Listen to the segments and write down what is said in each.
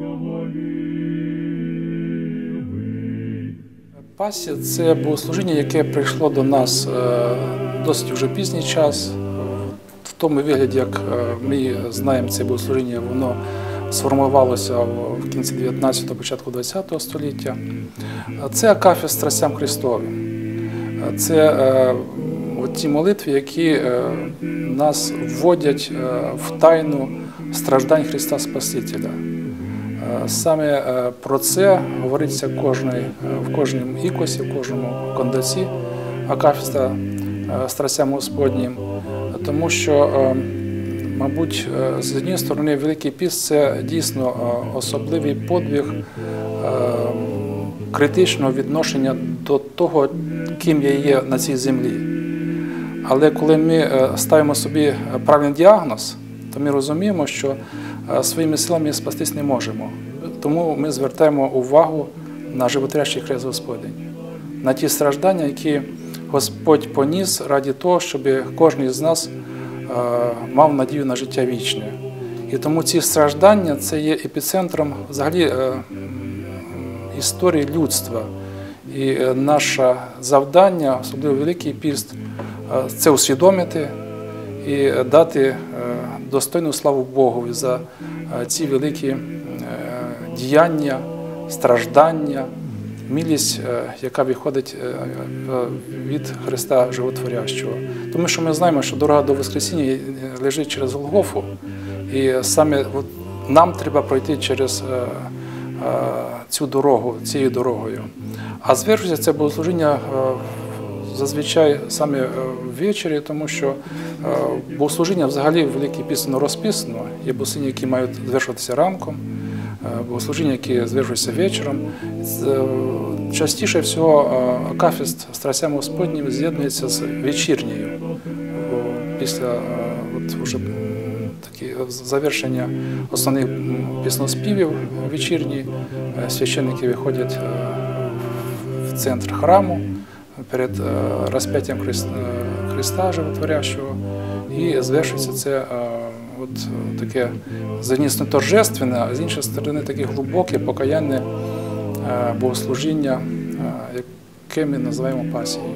Пасія – це богослужіння, яке прийшло до нас досить вже пізній час. В тому вигляді, як ми знаємо це богослужіння, воно сформувалося в кінці 19-го, початку 20-го століття. Це акафіст страстям Христовим. Це ті молитви, які нас вводять в тайну страждань Христа Спасителя. Саме про це говориться в кожному ікосі, в кожному кондаці акафіста страстям Господнім. Тому що, мабуть, з однієї сторони, Великий Піст – це дійсно особливий подвиг критичного відношення до того, ким я є на цій землі. Але коли ми ставимо собі правильний діагноз, то ми розуміємо, що своїми силами спастись не можемо. Тому ми звертаємо увагу на животворящий хрест Господень, на ті страждання, які Господь поніс ради того, щоб кожен з нас мав надію на життя вічне. І тому ці страждання – це є епіцентром взагалі історії людства. І наше завдання, особливо Великий Піст, це усвідомити і дати достойну славу Богові за ці великі діяння, страждання, милість, яка виходить від Христа Животворящого. Тому що ми знаємо, що дорога до Воскресіння лежить через Голгофу, і саме нам треба пройти через цю дорогу, цією дорогою. А звершується це богослужіння зазвичай саме ввечері, тому що богослужіння взагалі в Великій Піст розписано. Є богослужіння, які мають звершуватися ранком, богослужіння, які звершуються вечором. Частіше всього акафіст страстям Господнім з'єднується з вечірньою. Після вже завершення основних пісноспівів вечірній священники виходять в центр храму перед розп'яттям Христа Животворящого, і звершується це таке, з однієї сторони, торжественне, а з іншої сторони, таке глибоке, покаянне богослужіння, яке ми називаємо пасією.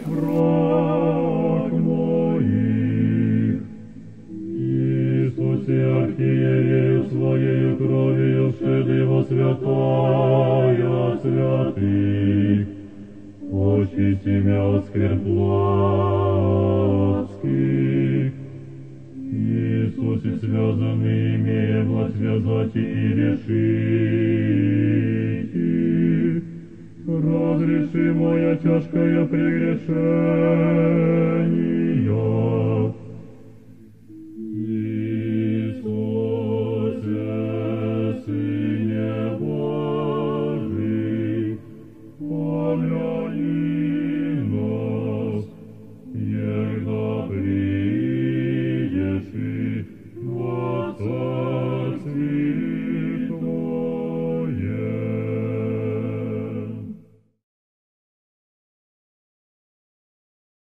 Архиерею своею кровью вшеды во святая святых, очисти мя от скверн плотских. Иисусе связанный имея власть связать и решить. Разреши моя тяжкое прегрешение.